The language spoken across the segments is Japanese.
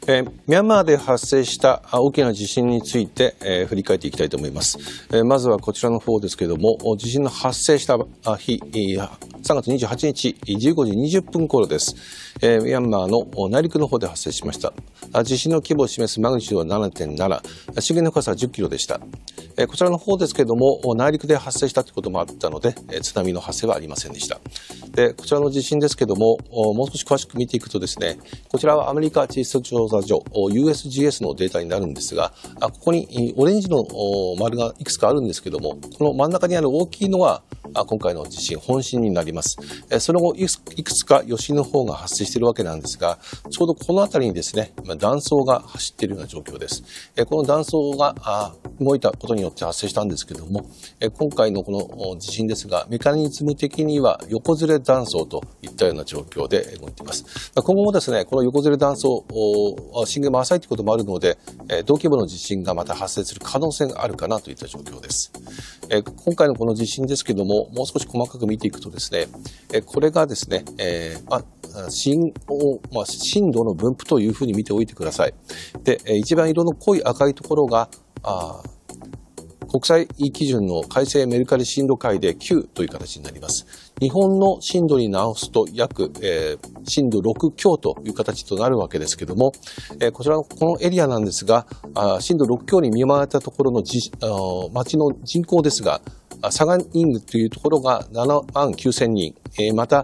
ミャンマーで発生した大きな地震について、振り返っていきたいと思います。まずはこちらの方ですけれども、地震の発生した日、3月28日15時20分頃です。ミャンマーの内陸の方で発生しました。地震の規模を示すマグニチュードは 7.7、震源の深さは10キロでした。こちらの方ですけれども、内陸で発生したということもあったので、津波の発生はありませんでした。で、こちらの地震ですけれども、もう少し詳しく見ていくとですね、こちらはアメリカ地質調査所 USGS のデータになるんですが、ここにオレンジの丸がいくつかあるんですけども、この真ん中にある大きいのが今回の地震本震になります。その後いくつか余震の方が発生しているわけなんですが、ちょうどこの辺りにですね、断層が走っているような状況です。この断層が動いたことによって発生したんですけども、今回のこの地震ですが、メカニズム的には横ずれ断層といったような状況で動いています。今後もですね、この横ずれ断層、震源も浅いということもあるので、同規模の地震がまた発生する可能性があるかなといった状況です。今回のこの地震ですけども、もう少し細かく見ていくとですね、これがですね、震度の分布というふうに見ておいてください。で、一番色の濃い赤いところが、国際基準の改正メルカリ震度階で9という形になります。日本の震度に直すと約、震度6強という形となるわけですけども、こちらのこのエリアなんですが、震度6強に見舞われたところの町の人口ですが、サガニングというところが7万9000人、また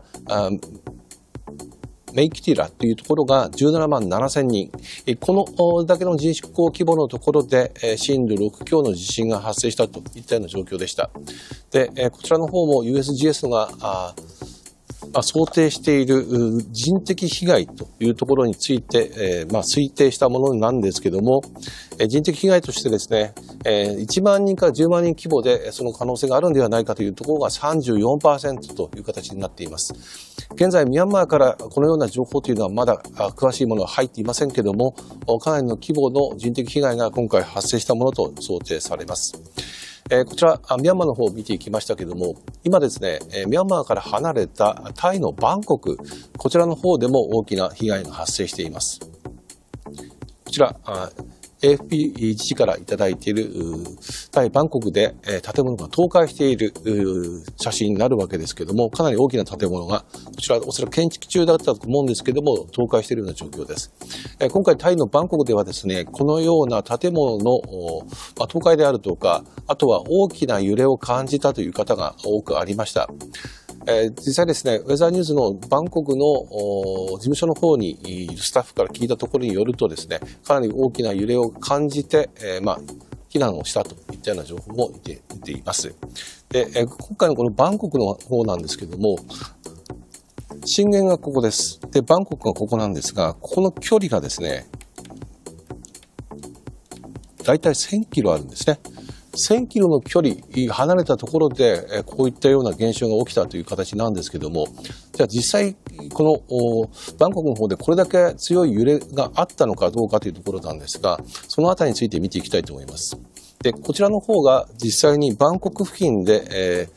メイキティラというところが17万7000人。このだけの人口規模のところで震度6強の地震が発生したといったような状況でした。で、こちらの方も USGS が想定している人的被害というところについて、推定したものなんですけども、人的被害としてですね、1万人から10万人規模でその可能性があるのではないかというところが 34% という形になっています。現在ミャンマーからこのような情報というのはまだ詳しいものは入っていませんけども、かなりの規模の人的被害が今回発生したものと想定されます。こちらミャンマーの方を見ていきましたけども、今ですね、ミャンマーから離れたタイのバンコク、こちらの方でも大きな被害が発生しています。こちらAFP 自治からいただいているタイバンコクで建物が倒壊している写真になるわけですけども、かなり大きな建物が、こちらおそらく建築中だったと思うんですけども、倒壊しているような状況です。今回タイのバンコクではですね、このような建物の倒壊であるとか、あとは大きな揺れを感じたという方が多くありました。実際ですね、ウェザーニューズのバンコクの事務所の方にいるスタッフから聞いたところによるとですね、かなり大きな揺れを感じて、避難をしたといったような情報も出ています。で、今回のこのバンコクの方なんですけども、震源がここです。で、バンコクがここなんですが、ここの距離がですね、だいたい1000キロあるんですね。1000キロの距離離れたところでこういったような現象が起きたという形なんですけども、じゃあ実際このバンコクの方でこれだけ強い揺れがあったのかどうかというところなんですが、そのあたりについて見ていきたいと思います。で、こちらの方が実際にバンコク付近で、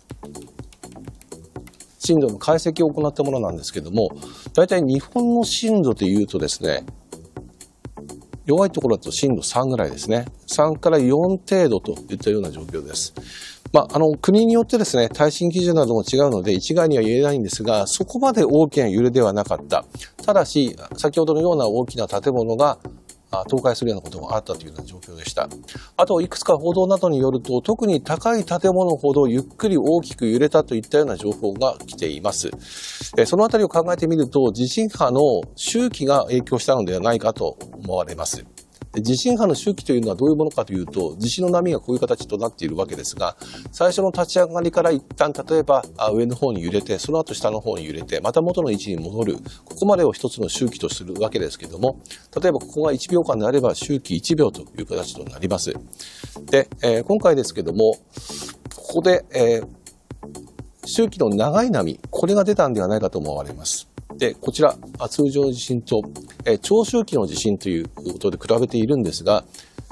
震度の解析を行ったものなんですけども、だいたい日本の震度でいうとですね、弱いところだと震度3ぐらいですね。3から4程度といったような状況です。国によってですね、耐震基準なども違うので一概には言えないんですが、そこまで大きな揺れではなかった。ただし、先ほどのような大きな建物が倒壊するようなことがあったというような状況でした。あと、いくつか報道などによると、特に高い建物ほどゆっくり大きく揺れたといったような情報が来ています。そのあたりを考えてみると、地震波の周期が影響したのではないかと思われます。地震波の周期というのはどういうものかというと、地震の波がこういう形となっているわけですが、最初の立ち上がりから一旦例えば上の方に揺れて、その後下の方に揺れて、また元の位置に戻る。ここまでを一つの周期とするわけですけれども、例えばここが1秒間であれば周期1秒という形となります。で、今回ですけども、ここで、周期の長い波、これが出たんではないかと思われます。で、こちら、通常の地震と、長周期の地震ということで比べているんですが、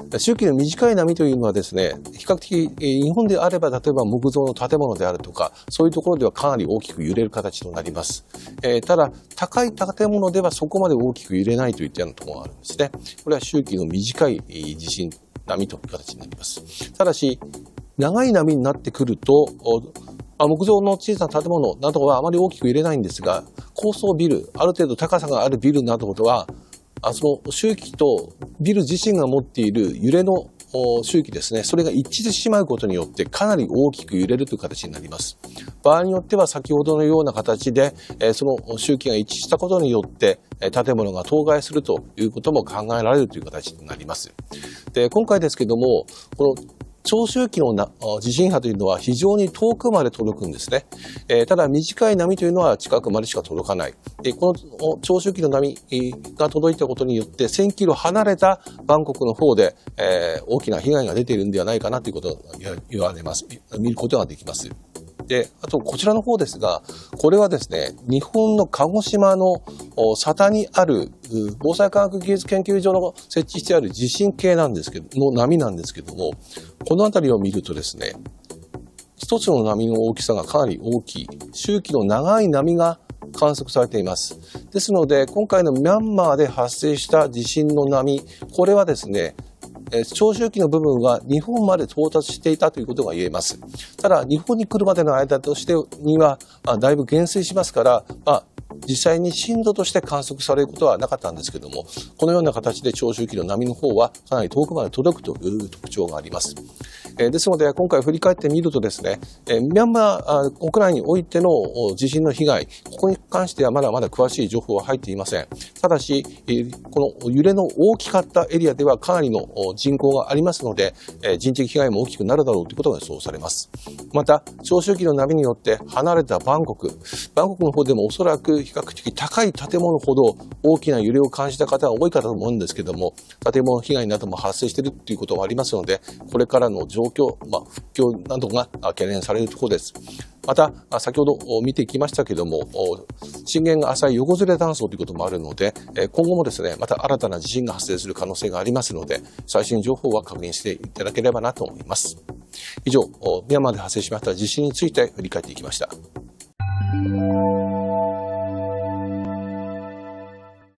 周期の短い波というのはですね、比較的日本であれば例えば木造の建物であるとか、そういうところではかなり大きく揺れる形となります。ただ、高い建物ではそこまで大きく揺れないといったようなところがあるんですね。これは周期の短い地震波という形になります。ただし、長い波になってくると、木造の小さな建物などはあまり大きく揺れないんですが、高層ビル、ある程度高さがあるビルなどは、その周期とビル自身が持っている揺れの周期ですね、それが一致してしまうことによってかなり大きく揺れるという形になります。場合によっては先ほどのような形で、その周期が一致したことによって建物が倒壊するということも考えられるという形になります。で、今回ですけども、この長周期の地震波というのは非常に遠くまで届くんですね。ただ短い波というのは近くまでしか届かない。この長周期の波が届いたことによって1000キロ離れたバンコクの方で、大きな被害が出ているんではないかなということが言われます。見ることができます。で、あとこちらの方ですが、これはですね、日本の鹿児島の佐多にある防災科学技術研究所の設置してある地震計なんですけど、の波なんですけども、この辺りを見るとですね、一つの波の大きさがかなり大きい、周期の長い波が観測されています。ですので、今回のミャンマーで発生した地震の波、これはですね、長周期の部分は日本まで到達していたということが言えます。ただ、日本に来るまでの間としてには、だいぶ減衰しますから、実際に震度として観測されることはなかったんですけども、このような形で長周期の波の方はかなり遠くまで届くという特徴があります。ですので、今回振り返ってみるとですね、ミャンマー国内においての地震の被害、ここに関してはまだまだ詳しい情報は入っていません。ただし、この揺れの大きかったエリアではかなりの人口がありますので、人的被害も大きくなるだろうということが予想されます。また、長周期の波によって離れたバンコクの方でもおそらく比較的高い建物ほど大きな揺れを感じた方が多いかと思うんですけども、建物被害なども発生しているということはありますので、これからの状況、復旧などが懸念されるところです。また、先ほど見てきましたけども、震源が浅い横ずれ断層ということもあるので、今後もですね、また新たな地震が発生する可能性がありますので、最新情報は確認していただければなと思います。以上、ミャンマーで発生しました地震について振り返っていきました。